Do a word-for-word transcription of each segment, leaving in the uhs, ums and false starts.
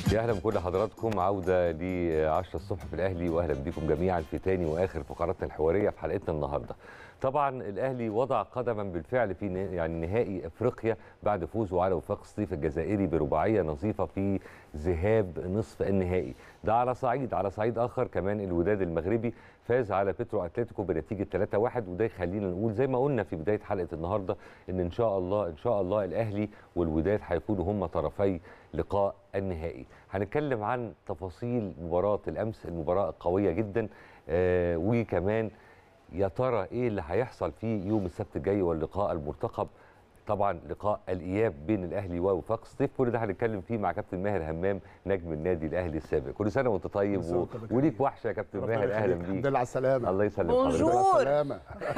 يا اهلا بكل حضراتكم، عوده ل عشرة الصبح في الاهلي، واهلا بكم جميعا في تاني واخر فقراتنا الحواريه في حلقتنا النهارده. طبعا الاهلي وضع قدما بالفعل في يعني نهائي افريقيا بعد فوزه على وفاق سطيف الجزائري برباعيه نظيفه في ذهاب نصف النهائي. ده على صعيد على صعيد اخر كمان الوداد المغربي فاز على بيترو اتلتيكو بنتيجه ثلاثة واحد، وده يخلينا نقول زي ما قلنا في بدايه حلقه النهارده ان ان شاء الله ان شاء الله الاهلي والوداد هيكونوا هم طرفي لقاء النهائي. هنتكلم عن تفاصيل مباراه الامس، المباراه قويه جدا، آه وكمان يا ترى ايه اللي هيحصل في يوم السبت الجاي واللقاء المرتقب، طبعا لقاء الاياب بين الاهلي ووفاق سطيف. كل ده هنتكلم فيه مع كابتن ماهر همام نجم النادي الاهلي السابق. كل سنه وانت طيب و... وليك وحشه يا كابتن ماهر، اهلا بيك. الحمد لله على السلامه. الله يسلمك. بونجور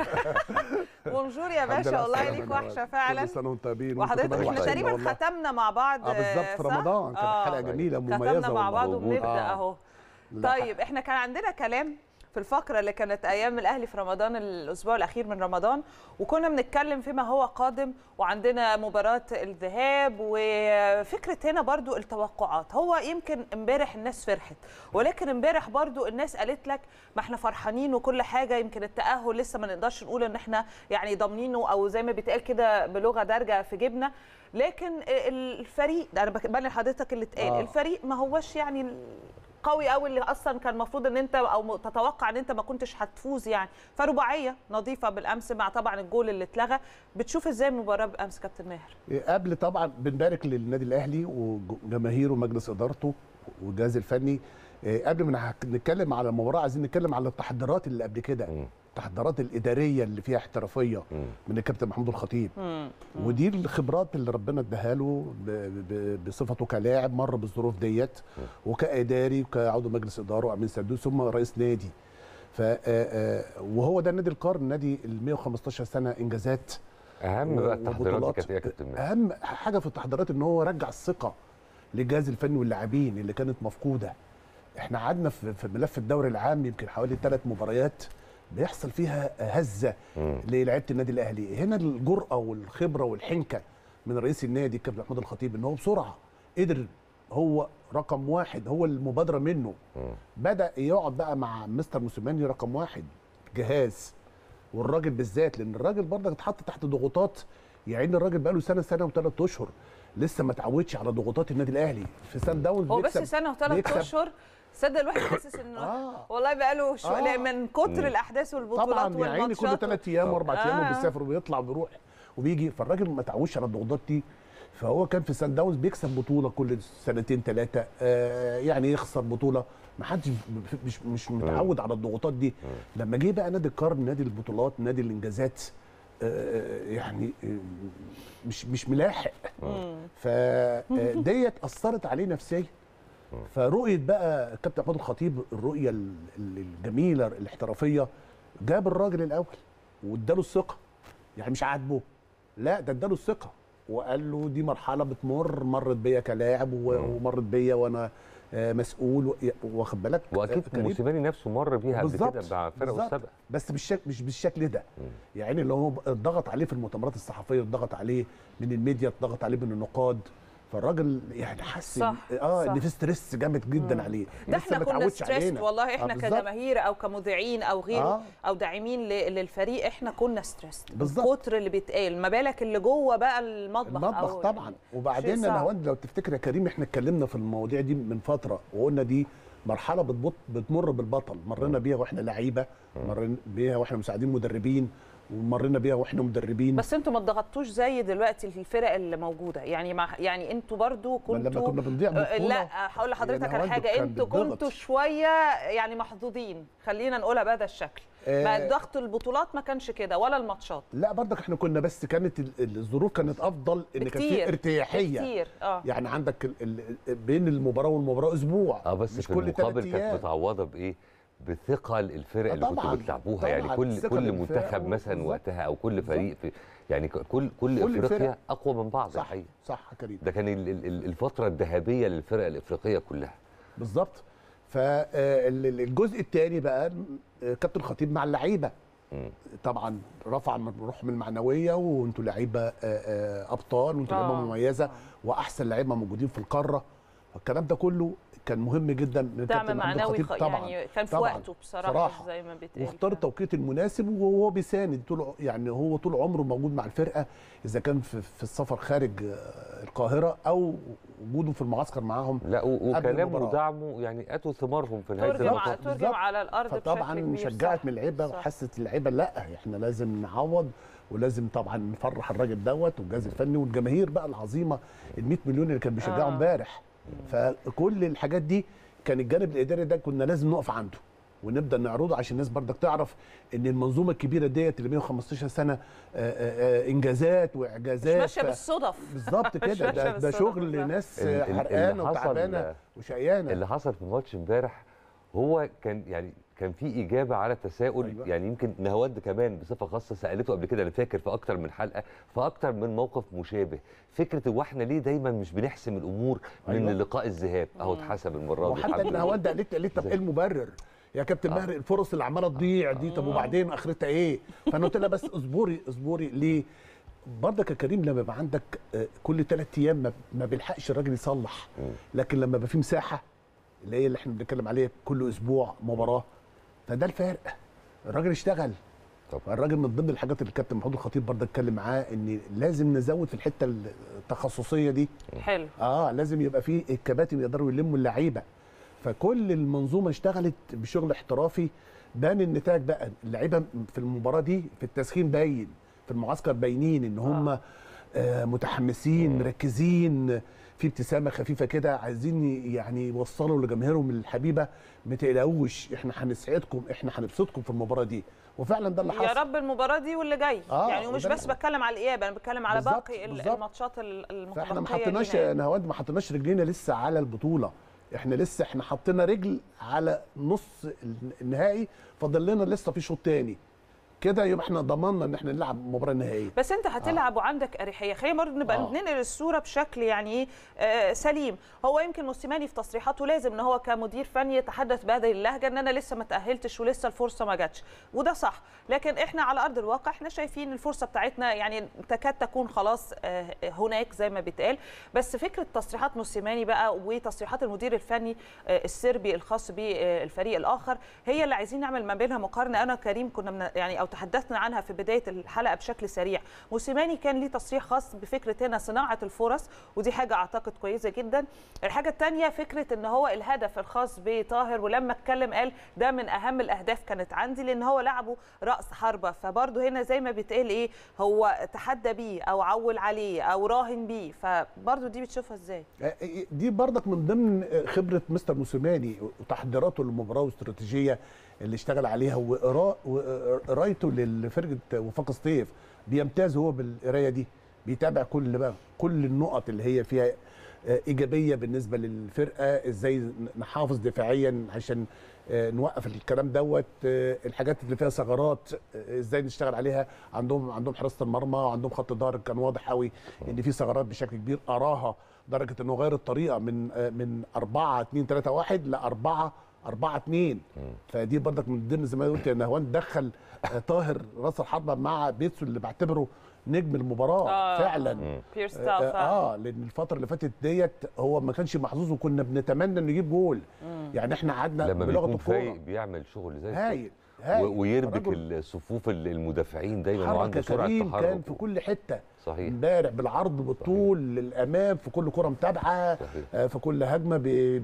بونجور يا باشا، والله ليك وحشه فعلا. كل سنه وانتم طيبين. وحضرتك احنا تقريبا ختمنا مع بعض اه بالظبط في رمضان، كانت حلقه جميله مميزه ختمنا مع بعض وبنبدا آه. اهو. طيب احنا كان عندنا كلام في الفقرة اللي كانت أيام الأهلي في رمضان، الأسبوع الأخير من رمضان، وكنا بنتكلم فيما هو قادم، وعندنا مباراة الذهاب وفكرة هنا برضو التوقعات. هو يمكن امبارح الناس فرحت، ولكن امبارح برضو الناس قالت لك ما احنا فرحانين وكل حاجة، يمكن التأهل لسه ما نقدرش نقول ان احنا يعني ضامنينه أو زي ما بيتقال كده بلغة دارجة في جيبنا، لكن الفريق ده أنا ببين لحضرتك اللي اتقال، آه. الفريق ما هوش يعني قوي قوي اللي اصلا كان المفروض ان انت او تتوقع ان انت ما كنتش هتفوز يعني. فرباعيه نظيفه بالامس مع طبعا الجول اللي اتلغى. بتشوف ازاي المباراه بالامس كابتن ماهر؟ قبل طبعا بنبارك للنادي الاهلي وجماهيره ومجلس ادارته والجهاز الفني. قبل ما نتكلم على المباراه عايزين نتكلم على التحضيرات اللي قبل كده، التحضيرات الاداريه اللي فيها احترافيه من الكابتن محمود الخطيب. مم. ودي الخبرات اللي ربنا اداها له بصفته كلاعب مر بالظروف ديت، وكاداري وكعضو مجلس اداره وامين سدوس ثم رئيس نادي. ف وهو ده نادي القرن، نادي ال مئة وخمستاشر سنه انجازات. اهم بقى التحضيرات كانت ايه يا كابتن ماهر؟ اهم حاجه في التحضيرات ان هو رجع الثقه للجهاز الفني واللاعبين اللي كانت مفقوده. احنا قعدنا في ملف الدوري العام يمكن حوالي ثلاث مباريات بيحصل فيها هزه للاعيبه النادي الاهلي. هنا الجرأه والخبره والحنكه من رئيس النادي الكابتن محمود الخطيب ان هو بسرعه قدر، هو رقم واحد، هو المبادره منه. مم. بدا يقعد بقى مع مستر موسيماني رقم واحد جهاز، والراجل بالذات لان الراجل برضك اتحط تحت ضغوطات. يعني الراجل بقى له سنه سنه وثلاث اشهر لسه ما اتعودش على ضغوطات النادي الاهلي في سان داونز. هو بس سنه وثلاث اشهر صدق الواحد حاسس انه آه. والله بقى له شو آه. من كتر مم. الاحداث والبطولات طبعا والماتشات. يعني كل ثلاث ايام واربع آه. ايام وبيسافر وبيطلع وبيروح وبيجي، فالراجل ما تعودش على الضغوطات دي. فهو كان في سان داونز بيكسب بطوله كل سنتين ثلاثه، آه يعني يخسر بطوله، ما حدش مش مش متعود على الضغوطات دي. مم. لما جه بقى نادي القرن، نادي البطولات، نادي الانجازات، آه يعني مش مش ملاحق، فديت اثرت عليه نفسيا. فرؤيه بقى الكابتن محمود الخطيب الرؤيه الجميله الاحترافيه، جاب الراجل الاول واداله الثقه. يعني مش عاجبه، لا ده اداله الثقه وقال له دي مرحله بتمر، مرت بيا كلاعب ومرت بيا وانا مسؤول، واخد بالك. واكيد موسيماني نفسه مر بيها قبل كده مع فرقه السابقه، بس بالشكل مش بالشكل ده. مم. يعني اللي هو اتضغط عليه في المؤتمرات الصحفيه، اتضغط عليه من الميديا، اتضغط عليه من النقاد، فالراجل يعني حس اه ان في ستريس جامد جدا مم. عليه. ده احنا كنا ستريس والله، احنا آه كجماهير او كمذيعين او غيره آه. او داعمين للفريق، احنا كنا ستريس الكتر اللي بيتقال، ما بالك اللي جوه بقى المطبخ. المطبخ أو طبعا يعني. وبعدين انا لو تفتكر يا كريم احنا اتكلمنا في المواضيع دي من فتره وقلنا دي مرحله بتبط بتمر بالبطل، مرينا بيها واحنا لعيبه، مرينا بيها واحنا مساعدين مدربين، ومرينا بيها واحنا مدربين. بس انتوا ما اتضغطتوش زي دلوقتي الفرق اللي موجوده، يعني مع يعني انتوا برضو كنتوا لما كنا بنضيع بطوله. لا هقول لحضرتك يعني على حاجه، انتوا كنتوا شويه يعني محظوظين، خلينا نقولها بهذا الشكل. آه ما ضغط البطولات ما كانش كده ولا الماتشات. لا برضك احنا كنا، بس كانت الظروف كانت افضل، ان كان في ارتياحيه كتير. اه يعني عندك بين المباراه والمباراه اسبوع. اه بس في المقابل كانت متعوضه بايه؟ بثقل الفرق اللي كنتوا بتلعبوها. يعني كل كل منتخب مثلا وقتها او كل فريق في يعني كل كل, كل افريقيا اقوى من بعض. صح الحقيقه. صح يا كريم، ده كان الفتره الذهبيه للفرق الافريقيه كلها بالظبط. فالجزء الثاني بقى كابتن الخطيب مع اللعيبه، طبعا رفع من روحهم المعنويه، وانتوا لعيبه ابطال، وانتوا لعيبه مميزه واحسن لعيبه موجودين في القاره. الكلام ده كله كان مهم جدا من دعم كابتن محمود معنوي الخطيب. طبعا يعني كان في طبعاً. وقته بصراحه, صراحة. زي ما بيتقال. واختار التوقيت المناسب وهو بيساند طول يعني هو طول عمره موجود مع الفرقه، اذا كان في, في السفر خارج القاهره او وجوده في المعسكر معاهم. لا وكلامه ودعمه يعني اتوا ثمارهم في نهايه المطاف. ترجم على الارض فطبعا بشكل كبير. شجعت من اللعيبه وحست اللعيبه لا احنا لازم نعوض، ولازم طبعا نفرح الراجل دوت والجهاز الفني والجماهير بقى العظيمه ال مئة مليون اللي كان بيشجعوا امبارح. آه. فكل الحاجات دي كان الجانب الاداري ده كنا لازم نقف عنده ونبدا نعرضه عشان الناس برضك تعرف ان المنظومه الكبيره ديت اللي مئة وخمستاشر سنه آآ آآ انجازات واعجازات مش ماشيه بالصدف. بالظبط كده. ده, ده شغل ناس حرقانه وتعبانه وشقيانه. اللي حصل في الماتش امبارح هو كان يعني كان في اجابه على تساؤل. أيوة. يعني يمكن نهاوند كمان بصفه خاصه سالته قبل كده، انا فاكر في اكتر من حلقه في اكتر من موقف مشابه، فكره هو احنا ليه دايما مش بنحسم الامور أيوة. من لقاء الذهاب اهو اتحسب المره دي. وحتى نهاوند قالت قالت طب ايه المبرر يا كابتن ماهر؟ آه. الفرص اللي عماله تضيع دي طب وبعدين اخرتها ايه؟ فانا قلت لها بس اصبري اصبري. ليه؟ برضك يا كريم لما يبقى عندك كل ثلاث ايام ما بيلحقش الراجل يصلح، لكن لما يبقى في مساحه اللي هي اللي احنا بنتكلم عليها كل اسبوع مباراه، فده الفرق. الراجل اشتغل. طب الراجل من ضمن الحاجات اللي الكابتن محمود الخطيب برضه اتكلم معاه ان لازم نزود في الحته التخصصيه دي. حلو. اه لازم يبقى في الكباتن يقدروا يلموا اللعيبه. فكل المنظومه اشتغلت بشغل احترافي. بان النتاج بقى اللعيبه في المباراه دي في التسخين باين، في المعسكر باينين ان هم آه. آه متحمسين مركزين، في ابتسامه خفيفه كده، عايزين يعني يوصلوا لجماهيرهم الحبيبه ما تقلقوش احنا هنسعدكم احنا هنبسطكم في المباراه دي. وفعلا ده اللي حصل. يا رب المباراه دي واللي جاي. آه يعني ومش بس بتكلم على الاياب، انا بتكلم على بالزبط باقي بالزبط. الماتشات المتبقيه. فاحنا ما حطيناش نهاوند ما حطيناش رجلينا لسه على البطوله، احنا لسه احنا حطينا رجل على نص النهائي، فاضل لنا لسه في شوط تاني كده يبقى احنا ضمننا ان احنا نلعب المباراه النهائيه. بس انت هتلعب آه. وعندك اريحيه. خلينا برضه نبقى آه. ننقل الصوره بشكل يعني ايه آه سليم. هو يمكن موسيماني في تصريحاته لازم ان هو كمدير فني يتحدث بهذه اللهجه ان انا لسه ما تاهلتش ولسه الفرصه ما جاتش، وده صح، لكن احنا على ارض الواقع احنا شايفين الفرصه بتاعتنا يعني تكاد تكون خلاص آه هناك زي ما بيتقال. بس فكره تصريحات موسيماني بقى وتصريحات المدير الفني آه السربي الخاص بالفريق الاخر هي اللي عايزين نعمل ما بينها مقارنه. انا كريم كنا من يعني او تحدثنا عنها في بدايه الحلقه بشكل سريع. موسيماني كان ليه تصريح خاص بفكره هنا صناعه الفرص، ودي حاجه اعتقد كويسه جدا. الحاجه الثانيه فكره ان هو الهدف الخاص بطاهر، ولما اتكلم قال ده من اهم الاهداف كانت عندي لان هو لعبه راس حربه، فبرضه هنا زي ما بيتقال ايه هو تحدى بيه او عول عليه او راهن بيه، فبرضه دي بتشوفها ازاي؟ دي برضك من ضمن خبره مستر موسيماني وتحضيراته للمباراه واستراتيجيه اللي اشتغل عليها وقرايته لفرقه وفاق سطيف. بيمتاز هو بالقرايه دي، بيتابع كل بقى كل النقط اللي هي فيها ايجابيه بالنسبه للفرقه، ازاي نحافظ دفاعيا عشان نوقف الكلام دوت، الحاجات اللي فيها ثغرات ازاي نشتغل عليها. عندهم عندهم حراسه المرمى وعندهم خط الظهر كان واضح قوي ان في ثغرات بشكل كبير اراها، لدرجه انه غير الطريقه من من أربعة اتنين تلاتة واحد ل أربعة أربعة اتنين. فدي برضك من ضمن زي ما قلت ان هو دخل طاهر راس الحربه مع بيتسو اللي بعتبره نجم المباراه آه فعلا. بيرس آه, اه لان الفتره اللي فاتت ديت هو ما كانش محظوظ وكنا بنتمنى انه يجيب جول. مم. يعني احنا قعدنا لما بيكون فايق بيعمل شغل زي هايل ويربك الصفوف المدافعين دايما وعنده سرعه تحرك كان في كل حته صحيح امبارح بالعرض بالطول للامام في كل كره متابعه آه في كل هجمه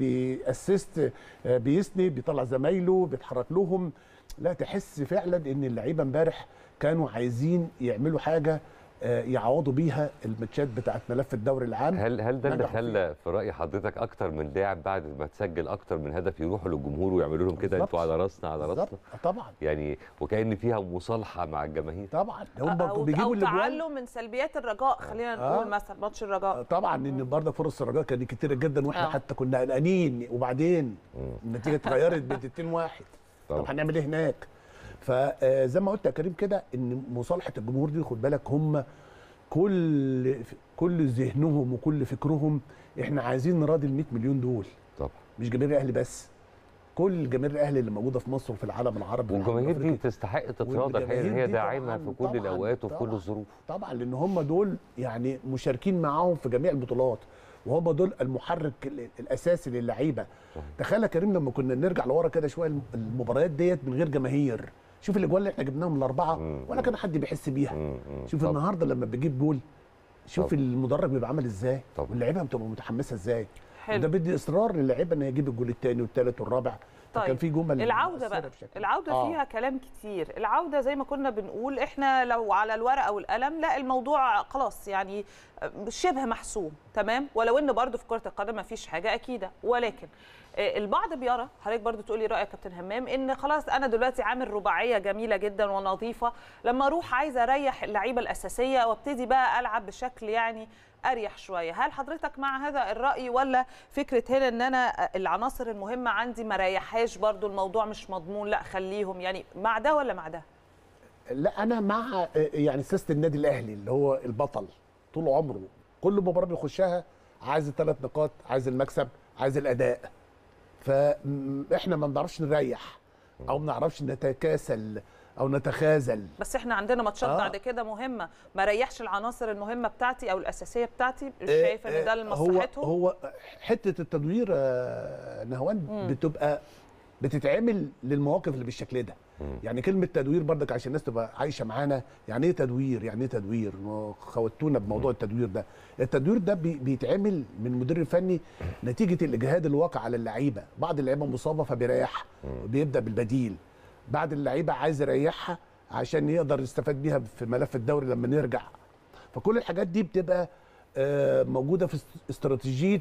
بيأسست آه بيسند بيطلع زمايله بيتحرك لهم. لا تحس فعلا ان اللعيبه امبارح كانوا عايزين يعملوا حاجه يعوضوا بيها الماتشات بتاعت ملف الدوري العام. هل هل ده اللي خلى في راي حضرتك اكتر من لاعب بعد ما تسجل اكتر من هدف يروحوا للجمهور ويعملوا لهم كده انتوا على راسنا على راسنا طبعا يعني وكأن فيها مصالحه مع الجماهير طبعا هم بيجيبوا الاجوال او تعلم من سلبيات الرجاء. خلينا نقول آه. مثلا ماتش الرجاء طبعا ان برضه فرص الرجاء كانت كتيره جدا واحنا آه. حتى كنا قلقانين وبعدين النتيجه اتغيرت ب اتنين واحد. طب هنعمل ايه هناك؟ فزي ما قلت يا كريم كده ان مصالحه الجمهور دي خد بالك هم كل كل ذهنهم وكل فكرهم احنا عايزين نراضي ال مئة مليون دول. طبعا مش جماهير الاهلي بس، كل جماهير الاهلي اللي موجوده في مصر وفي العالم العربي. والجماهير دي تستحق تتراضى الحقيقه ان هي داعمه في كل الاوقات وفي كل الظروف. طبعا لان هم دول يعني مشاركين معاهم في جميع البطولات وهم دول المحرك الاساسي للعيبه. تخيل يا كريم لما كنا نرجع لورا كده شويه، المباريات ديت من غير جماهير، شوف الاجوال اللي احنا جبناهم الاربعه ولا كان حد بيحس بيها. شوف طب. النهارده لما بيجيب جول شوف طب. المدرج بيبقى عامل ازاي، واللعيبه بتبقى متحمسه ازاي. وده بيدي اصرار للعيبه ان يجيب الجول الثاني والثالث والرابع. طيب كان في جمل العوده بقى، العوده آه. فيها كلام كتير. العوده زي ما كنا بنقول احنا لو على الورقه والقلم لا الموضوع خلاص يعني شبه محسوم تمام، ولو ان برضو في كره القدم ما فيش حاجه اكيده، ولكن البعض بيرى، حضرتك برضو تقولي رايك كابتن همام، ان خلاص انا دلوقتي عامل رباعيه جميله جدا ونظيفه، لما اروح عايزه اريح اللعيبه الاساسيه وابتدي بقى العب بشكل يعني اريح شويه. هل حضرتك مع هذا الراي، ولا فكره هنا ان انا العناصر المهمه عندي ما ريحهاش برضو الموضوع مش مضمون، لا خليهم، يعني مع ده ولا مع ده؟ لا انا مع يعني سياسه النادي الاهلي اللي هو البطل طول عمره، كل مباراه بيخشها عايز الثلاث نقاط، عايز المكسب، عايز الاداء. فاحنا ما بنعرفش نريح او ما بنعرفش نتكاسل او نتخاذل. بس احنا عندنا ماتشات آه. بعد كده مهمه، ما ريحش العناصر المهمه بتاعتي او الاساسيه بتاعتي، مش آه شايف ان ده لمصلحتهم؟ هو هو حته التدوير آه نهوان بتبقى بتتعمل للمواقف اللي بالشكل ده. مم. يعني كلمه تدوير برضك عشان الناس تبقى عايشه معانا، يعني ايه تدوير؟ يعني ايه تدوير؟ خوتونا بموضوع مم. التدوير ده. التدوير ده بي بيتعمل من المدير الفني نتيجه الاجهاد الواقع على اللعيبه، بعض اللعيبه مصابه فبيريحها وبيبدا بالبديل، بعد اللعيبه عايز يريحها عشان يقدر يستفاد بيها في ملف الدوري لما نرجع. فكل الحاجات دي بتبقى موجوده في استراتيجيه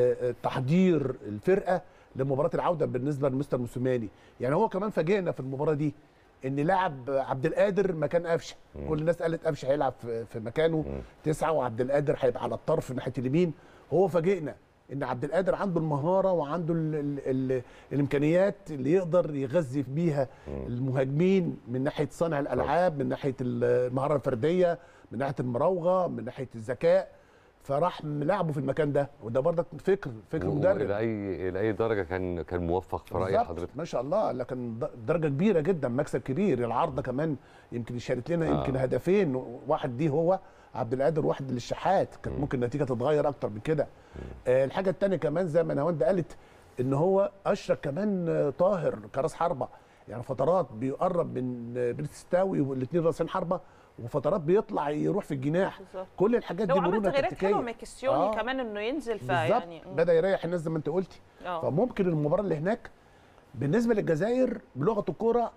تحضير الفرقه لمباراه العوده بالنسبه لمستر موسيماني. يعني هو كمان فاجئنا في المباراه دي ان لاعب عبد القادر مكان قفشه، كل الناس قالت قفشه هيلعب في مكانه تسعه وعبد القادر هيبقى على الطرف ناحيه اليمين. هو فاجئنا ان عبد القادر عنده المهاره وعنده ال ال ال الامكانيات اللي يقدر يغذي بيها المهاجمين من ناحيه صانع الالعاب، من ناحيه المهاره الفرديه، من ناحيه المراوغه، من ناحيه الذكاء، فراح ملاعبه في المكان ده. وده برضك فكر فكر مدرب. الى اي الى اي درجه كان كان موفق في راي حضرتك؟ ما شاء الله، لكن درجه كبيره جدا، مكسب كبير. العارضه كمان يمكن اشارت لنا يمكن آه. هدفين، واحد دي هو عبد القادر وواحد للشحات، كانت ممكن النتيجه تتغير اكتر من كده. آه الحاجه الثانيه كمان زي ما نهاوند قالت ان هو اشرك كمان طاهر كراس حربه، يعني فترات بيقرب من بريستاوي والاثنين راسين حربه، وفترات بيطلع يروح في الجناح. بالزبط. كل الحاجات دي مرونه تكتيكيه. لو عملت غيرات ميكيسيوني آه. كمان انه ينزل فيعني بدا يريح الناس زي ما انت قلتي. أوه. فممكن المباراه اللي هناك بالنسبه للجزائر بلغه الكوره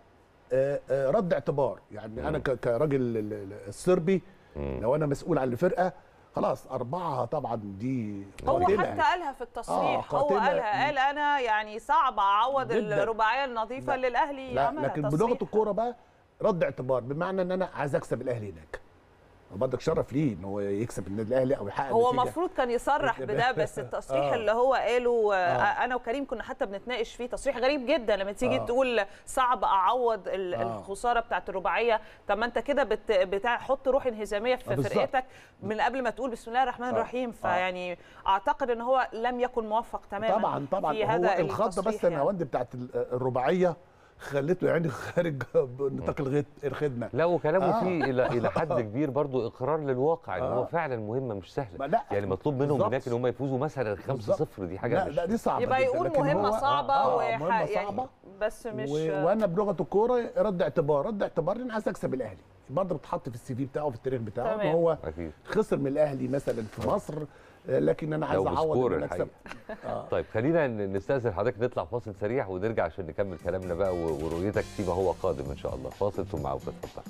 رد اعتبار. يعني مم. انا كراجل الصربي مم. لو انا مسؤول عن الفرقه خلاص أربعة طبعا دي هو قاتلة. حتى قالها في التصريح. آه هو قالها، قال أنا يعني صعب أعوض الرباعية النظيفة اللي الأهلي عملها. لكن بلغة الكورة بقى رد اعتبار، بمعنى ان انا عايز اكسب الاهلي هناك، وبرضك شرف ليه ان هو يكسب النادي الاهلي او يحقق هو المفروض كان يصرح بده، بس التصريح آه. اللي هو قاله آه. انا وكريم كنا حتى بنتناقش فيه، تصريح غريب جدا لما تيجي آه. تقول صعب اعوض آه. الخساره بتاعت الرباعيه. طب ما انت كده بت... بتحط روح انهزاميه في آه فرقتك من قبل ما تقول بسم الله الرحمن آه. الرحيم. فيعني آه. اعتقد ان هو لم يكن موفق تماما. طبعا طبعا في هذا هو الخطه بس يعني. النواند بتاعت الرباعيه خليته يعني خارج نطاق الخدمه. لا وكلامه آه. فيه الى الى حد كبير برضو اقرار للواقع ان آه. هو فعلا مهمه مش سهله. يعني مطلوب منهم هناك ان هم يفوزوا مثلا خمسة صفر، دي حاجه لا مش لا دي صعبه، يبقى يقول مهمه صعبه آه. وح... مهمة صعبة يعني بس مش و... وانا بلغه الكوره رد اعتبار رد اعتبار ان عايز اكسب الاهلي، برضه بتحط في السي في بتاعه في التاريخ بتاعه ان هو أكيد. خسر من الاهلي مثلا في مصر، لكن انا عايز اعوض المكسب. آه. طيب خلينا نستاذن حضرتك نطلع فاصل سريع ونرجع عشان نكمل كلامنا بقى ورؤيتك فيما هو قادم ان شاء الله. فاصل ثم عوده. اتفضل.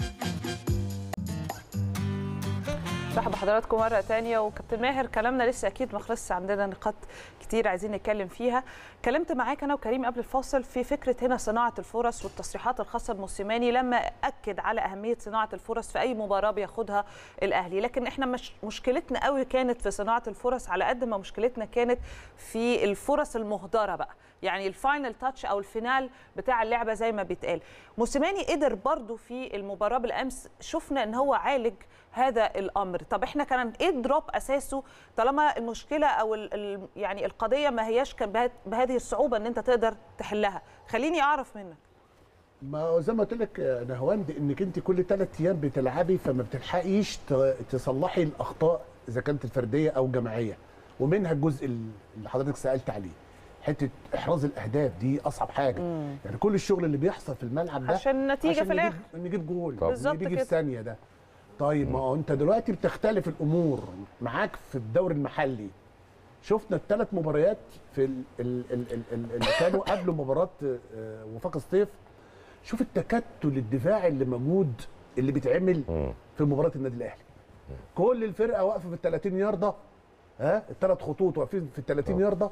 مرحبا بحضراتكم مره ثانيه. وكابتن ماهر كلامنا لسه اكيد ما خلصش، عندنا نقاط كتير عايزين نتكلم فيها. كلمت معاك انا وكريم قبل الفاصل في فكره هنا صناعه الفرص والتصريحات الخاصه بموسيماني لما اكد على اهميه صناعه الفرص في اي مباراه بياخدها الاهلي. لكن احنا مش مشكلتنا قوي كانت في صناعه الفرص على قد ما مشكلتنا كانت في الفرص المهدره بقى، يعني الفاينل تاتش او الفينال بتاع اللعبه زي ما بيتقال. موسيماني قدر برضو في المباراه بالامس، شفنا ان هو عالج هذا الامر. طب احنا كان ايه الدروب اساسه طالما المشكله او ال ال يعني القضيه ما هياش بهذه الصعوبه ان انت تقدر تحلها؟ خليني اعرف منك. ما زي ما قلت لك نهواند انك انت كل ثلاث ايام بتلعبي، فما بتلحقيش تصلحي الاخطاء اذا كانت الفرديه او جماعيه. ومنها الجزء اللي حضرتك سالت عليه، حته احراز الاهداف دي اصعب حاجه. مم. يعني كل الشغل اللي بيحصل في الملعب ده عشان النتيجه عشان في الاخر نجيب, نجيب جول بالظبط نجيب كده في ثانيه ده. طيب ما هو انت دلوقتي بتختلف الامور معاك في الدوري المحلي. شفنا الثلاث مباريات في ال ال ال ال ال اللي كانوا قبل مباراه وفاق الصيف. شوف التكتل الدفاعي اللي موجود اللي بيتعمل في مباراه النادي الاهلي. كل الفرقه واقفه في ال ثلاثين يارده، ها الثلاث خطوط واقفين في ال ثلاثين يارده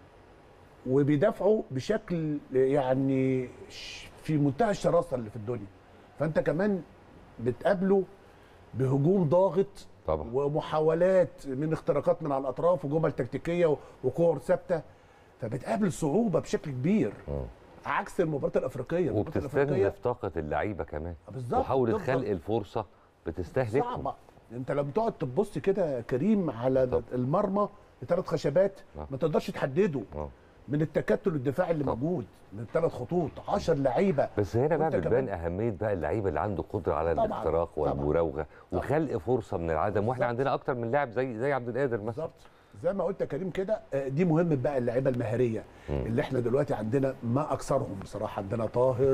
وبيدافعوا بشكل يعني في منتهى الشراسه اللي في الدنيا. فانت كمان بتقابله بهجوم ضاغط طبعا ومحاولات من اختراقات من على الاطراف وجمل تكتيكيه وكور ثابته، فبتقابل صعوبه بشكل كبير. م. عكس المباراه الافريقيه وبتستنزف طاقه اللعيبه كمان بالظبط، وحاولت خلق الفرصه بتستهلكهم. صعبه. انت لما تقعد تبص كده كريم على طب. المرمى بثلاث خشبات أه. ما تقدرش تحدده أه. من التكتل الدفاعي اللي طب. موجود من ثلاث خطوط عشر لعيبه. بس هنا بقى بتبان اهميه بقى اللعيبه اللي عنده قدره على طبعًا. الاختراق والمراوغه وخلق فرصه من العدم، واحنا عندنا اكتر من لاعب زي زي عبد القادر مثلا. بالظبط زي ما قلت يا كريم كده. دي مهمه بقى اللعيبه المهاريه م. اللي احنا دلوقتي عندنا ما اكثرهم بصراحه. عندنا طاهر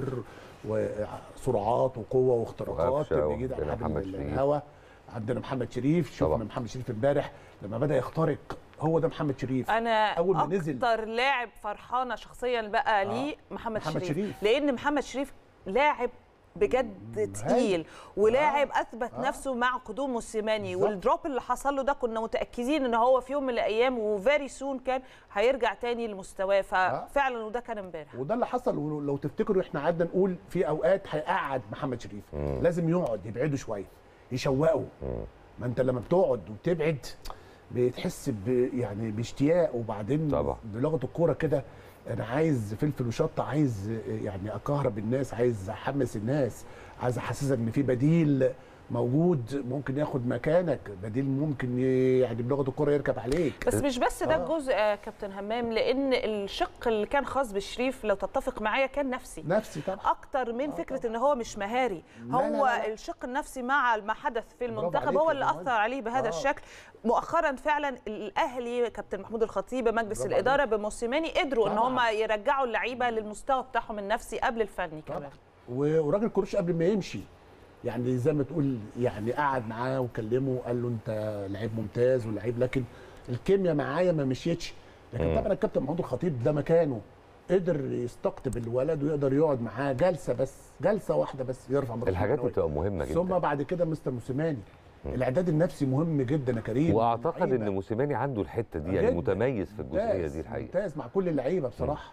وسرعات وقوه واختراقات بيجي على الهوا. عندنا محمد شريف، شفنا طبعا. محمد شريف امبارح لما بدا يخترق، هو ده محمد شريف. انا اول ما نزل اكتر لاعب فرحانه شخصيا بقى ليه آه. محمد, محمد شريف. شريف لان محمد شريف لاعب بجد تقيل ولاعب آه. اثبت آه. نفسه مع قدوم موسيماني، والدروب اللي حصل له ده كنا متاكدين ان هو في يوم من الايام وفيري سون كان هيرجع تاني لمستواه، ففعلا آه. وده كان امبارح وده اللي حصل. ولو تفتكروا احنا قعدنا نقول في اوقات هيقعد محمد شريف، مم. لازم يقعد يبعده شويه يشوقه. ما انت لما بتقعد وبتبعد بتحس ب يعني باشتياق، وبعدين طبعا. بلغه الكوره كده انا عايز فلفل وشطه، عايز يعني اكهرب الناس، عايز احمس الناس، عايز احسسك ان في بديل موجود ممكن ياخد مكانك، بديل ممكن يعني بلغه الكوره يركب عليك. بس مش بس ده الجزء آه. يا كابتن همام، لان الشق اللي كان خاص بشريف لو تتفق معايا كان نفسي نفسي طبعا اكتر من آه فكره طبعا. ان هو مش مهاري. لا هو لا لا لا. الشق النفسي مع ما حدث في المنتخب هو اللي اثر عليه بهذا آه. الشكل. مؤخرا فعلا الاهلي كابتن محمود الخطيب مجلس الاداره بموسيماني قدروا طبعا. ان هم يرجعوا اللعيبه للمستوى بتاعهم النفسي قبل الفني طبعا. كمان. وراجل كروش قبل ما يمشي يعني زي ما تقول يعني قعد معاه وكلمه وقال له انت لعيب ممتاز ولعيب، لكن الكيمياء معايا ما مشيتش. لكن طبعا الكابتن محمود الخطيب ده مكانه، قدر يستقطب الولد ويقدر يقعد معاه جلسه بس، جلسه واحده بس يرفع مرتبه. الحاجات دي بتبقى مهمه جدا. ثم بعد كده مستر موسيماني الاعداد النفسي مهم جدا يا كريم. واعتقد ان موسيماني عنده الحته دي يعني متميز في الجزئيه دي الحقيقه، ممتاز مع كل اللعيبه بصراحه.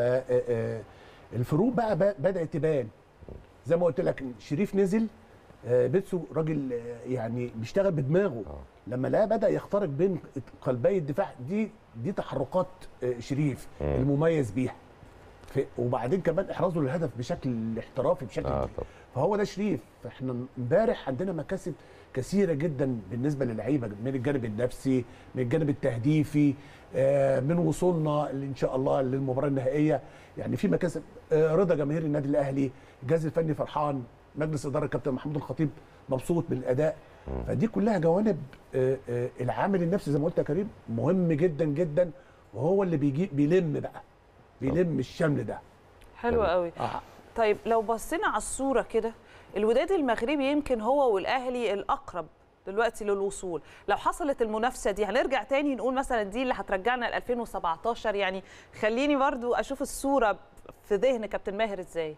فالفروق بقى بدات تبان زي ما قلت لك. شريف نزل، بيتسو راجل يعني بيشتغل بدماغه. آه. لما لا بدا يخترق بين قلبي الدفاع، دي دي تحركات شريف م. المميز بيها. وبعدين كمان احرازه للهدف بشكل احترافي بشكل آه كبير. فهو ده شريف. فاحنا امبارح عندنا مكاسب كثيره جدا بالنسبه للعيبه من الجانب النفسي، من الجانب التهديفي، من وصولنا ان شاء الله للمباراه النهائيه. يعني في مكاسب. رضا جماهير النادي الاهلي، الجهاز الفني فرحان، مجلس اداره الكابتن محمود الخطيب مبسوط بالاداء. فدي كلها جوانب. العامل النفسي زي ما قلت يا كريم مهم جدا جدا، وهو اللي بيجي بيلم بقى بيلم الشمل ده. حلو قوي. آه. طيب لو بصينا على الصوره كده، الوداد المغربي يمكن هو والاهلي الاقرب دلوقتي للوصول. لو حصلت المنافسه دي هنرجع تاني نقول مثلا دي اللي هترجعنا ل ألفين وسبعتاشر. يعني خليني برضو اشوف الصوره في ذهن كابتن ماهر ازاي.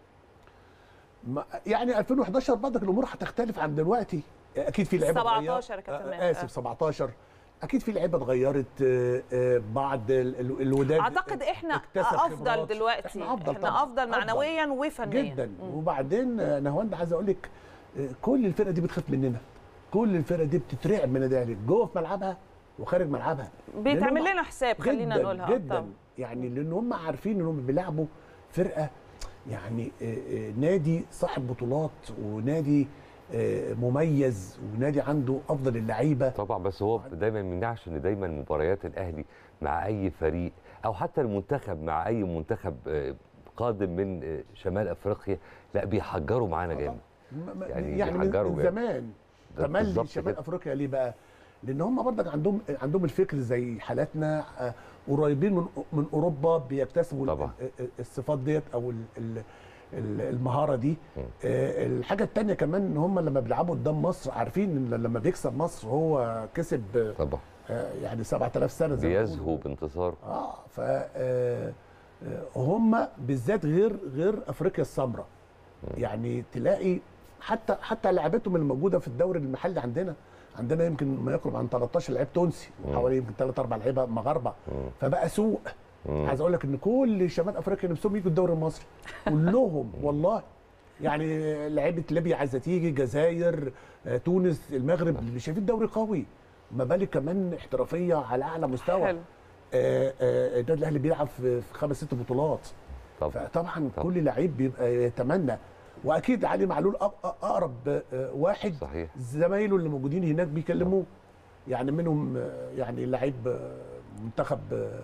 يعني ألفين وحداشر برضك الامور هتختلف عن دلوقتي. اكيد في لعيبه سبعتاشر يا كابتن ماهر. اسف سبعتاشر. اكيد في لعيبه اتغيرت. بعض الوداد اعتقد احنا افضل خبرات. دلوقتي احنا افضل, احنا أفضل معنويا وفنيا جدا. مم. وبعدين نهاوند عايز اقول لك كل الفرقه دي بتخاف مننا، كل الفرقه دي بتترعب من النادي الاهلي جوه في ملعبها وخارج ملعبها. بيتعمل لنا حساب خلينا نقولها جدا طبعا. يعني لان هم عارفين انهم بيلعبوا فرقه يعني نادي صاحب بطولات ونادي مميز ونادي عنده افضل اللعيبه طبعا. بس هو دايما ما يمنعش ان دايما مباريات الاهلي مع اي فريق او حتى المنتخب مع اي منتخب قادم من شمال افريقيا لا بيحجروا معانا جامد. يعني, يعني بيحجروا من زمان تملي شمال افريقيا ليه بقى؟ لان هم برضك عندهم عندهم الفكر زي حالاتنا، آه، قريبين من من اوروبا، بيكتسبوا طبعا. الصفات ديت او ال ال المهاره دي. آه، الحاجه الثانيه كمان ان هم لما بيلعبوا قدام مصر عارفين ان لما بيكسب مصر هو كسب طبعا آه، يعني سبعة آلاف سنه زي ما بيزهو بيقولوا. بانتصاره. اه ف آه، هم بالذات غير غير افريقيا السمراء. يعني تلاقي حتى حتى لعبتهم اللي موجوده في الدوري المحلي عندنا عندنا يمكن ما يقرب عن تلتاشر لعيب تونسي وحوالي يمكن ثلاثة أربعة لعيبه مغاربه، فبقى سوق. عايز اقول لك ان كل شمال افريقيا نفسهم يجوا الدوري المصري كلهم والله. يعني لعيبه ليبيا عايزه تيجي، جزائر، آه، تونس، المغرب، اللي شايفين الدوري قوي، ما بالك كمان احترافيه على اعلى مستوى. حلو. آه، آه، النادي الاهلي بيلعب في في خمس ست بطولات. طبعا فطبعا طبعا. كل لعيب بيبقى يتمنى، واكيد علي معلول أق- اقرب آه، واحد. صحيح. زمايله اللي موجودين هناك بيكلموه، يعني منهم آه، يعني لعيب آه، منتخب آه،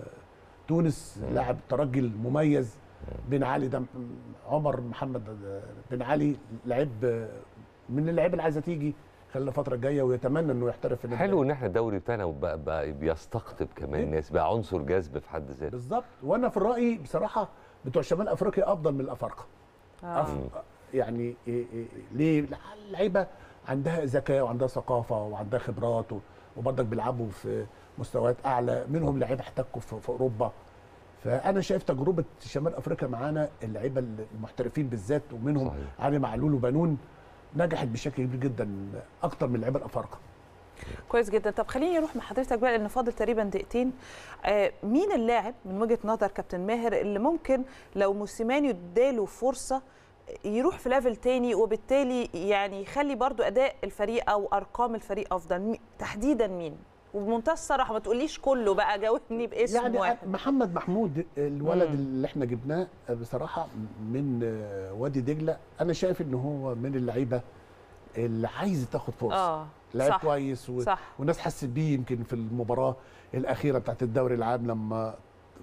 تونس، لاعب ترجي المميز بن علي ده، عمر محمد آه، بن علي، لعيب آه، من اللعيبه اللي عايزه تيجي خلال الفتره الجايه ويتمنى انه يحترف في النادي حلو الأهلي. ان احنا الدوري بتاعنا بقى, بقى بيستقطب كمان الناس، بقى عنصر جذب في حد ذاته. بالظبط. وانا في الراي بصراحه بتوع شمال افريقيا افضل من الافارقه. آه. أف... يعني إيه إيه ليه؟ اللعيبه عندها ذكاء وعندها ثقافه وعندها خبرات، وبرضك بيلعبوا في مستويات اعلى منهم، لعيبه احتكوا في, في اوروبا. فانا شايف تجربه شمال افريقيا معانا اللعيبه المحترفين بالذات، ومنهم صحيح. علي معلول وبنون، نجحت بشكل كبير جدا اكتر من اللعيبه الافارقه. كويس جدا. طب خليني اروح مع حضرتك بقى لان فاضل تقريبا دقيقتين. آه مين اللاعب من وجهه نظر كابتن ماهر اللي ممكن لو موسيماني اداله فرصه يروح في ليفل تاني، وبالتالي يعني يخلي برضو اداء الفريق او ارقام الفريق افضل؟ مي- تحديدا مين؟ وبمنتهى الصراحه ما تقوليش كله بقى، جاوبني باسم يعني واحد. محمد محمود الولد مم. اللي احنا جبناه بصراحه من وادي دجله، انا شايف ان هو من اللعيبه اللي عايز تاخد فرصه. اه لعيب صح. كويس و... صح. والناس حست بيه يمكن في المباراه الاخيره بتاعت الدوري العام لما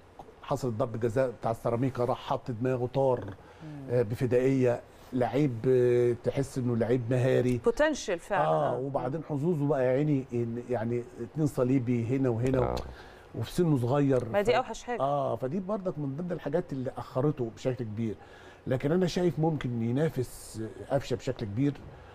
حصلت ضربه جزاء بتاع السيراميكا، راح حط دماغه طار آه بفدائيه. لعيب آه تحس انه لعيب مهاري بوتنشال فعلا. اه وبعدين حظوظه بقى يا عيني إن- يعني اتنين صليبي هنا وهنا آه. وفي سنه صغير. ما دي ف- اوحش حاجه. اه فدي برضك من ضمن الحاجات اللي اخرته بشكل كبير. لكن انا شايف ممكن ينافس قفشه بشكل كبير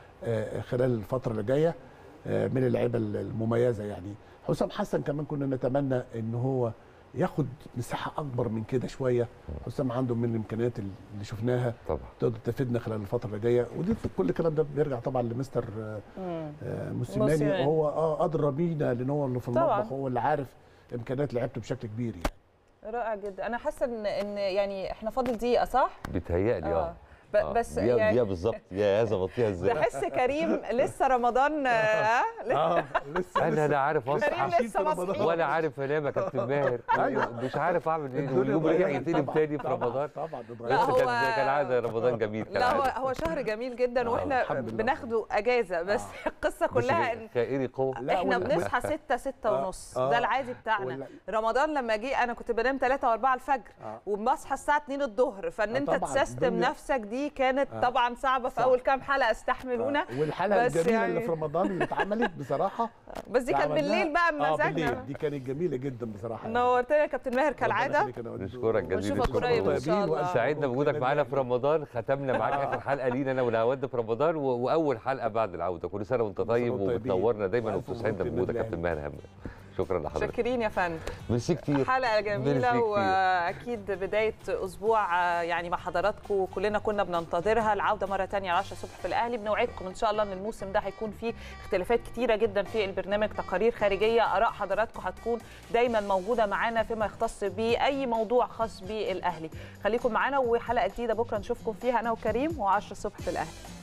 آه خلال الفتره اللي جايه آه من اللعيبه المميزه. يعني حسام حسن كمان كنا نتمنى ان هو ياخد مساحه اكبر من كده شويه. حسام عنده من الامكانيات اللي شفناها طبعا تقدر تفيدنا خلال الفتره اللي جايه، ودي كل الكلام ده بيرجع طبعا لمستر آه آه موسيماني. موسيماني. وهو اه ادرى بينا لان هو اللي في طبعاً. المطبخ، هو اللي عارف امكانيات لعيبته بشكل كبير يعني. رائع جدا. انا حاسه ان ان يعني احنا فاضل دقيقه صح؟ بيتهيألي اه ب- آه. بس دقيقة يعني دقيقة بالظبط. يا ظبطتيها ازاي؟ بحس كريم لسه رمضان اه اه لسه انا لا عارف اصحى كريم لسه مصحي. ولا عارف انام يا كابتن ماهر. أيوة. مش عارف اعمل ايه، الدنيا واليوم رجع اتغيرت يتقلب طبعاً. تاني في طبعاً. رمضان. طبعا لا، اتغيرت. هو- بس كان كالعاده رمضان جميل لا هو كالعاده. هو شهر جميل جدا، آه، واحنا الحمد لله. بناخده اجازه، بس آه. القصه كلها ان خيري قوه. لا، احنا وال- بنصحى ستة ستة آه، ونص، آه. ده العادي بتاعنا. ولا- رمضان لما جه انا كنت بنام ثلاثة وأربعة الفجر آه. وبصحى الساعه اتنين الظهر، فان آه، انت طبعاً. تسيستم الدنيا- نفسك دي كانت آه. طبعا صعبه في صح. اول كام حلقه، استحملونا. آه. والحلقه بس الجميله يعني- اللي في رمضان اللي اتعملت بصراحه بس دي كانت عملناها- بالليل بقى اه بمزاجنا. بالليل دي كانت جميله جدا بصراحه يعني. نورتنا يا كابتن ماهر ربنا كالعاده. يخليك يا نور. نشكرك جزيل ونشوفك الشكر. قريب إن شاء الله. وألف سعدنا مبروك بوجودك للنادي معانا في الأهلي. رمضان، ختمنا معاك اخر حلقه لينا انا والعواد في رمضان، و- واول حلقه بعد العوده. كل سنه وانت طيب وأنتم طيبين. وبتنورنا دايما وألف وبتسعدنا مبروك بوجودك للنادي كابتن ماهر همام. شكرا لحضرتك. شاكرين يا فندم. ميرسي كتير. حلقه ميرسي جميله كتير. واكيد بدايه اسبوع آه، يعني مع حضراتكم كلنا كنا بننتظرها. العوده مره ثانيه على عشرة الصبح في الاهلي. بنوعدكم ان شاء الله ان الموسم ده هيكون فيه اختلافات كتيره جدا في البرنامج، تقارير خارجيه، اراء حضراتكم هتكون دايما موجوده معانا فيما يختص باي موضوع خاص بالاهلي. خليكم معانا وحلقه جديده بكره نشوفكم فيها انا وكريم وعشرة الصبح في الاهلي.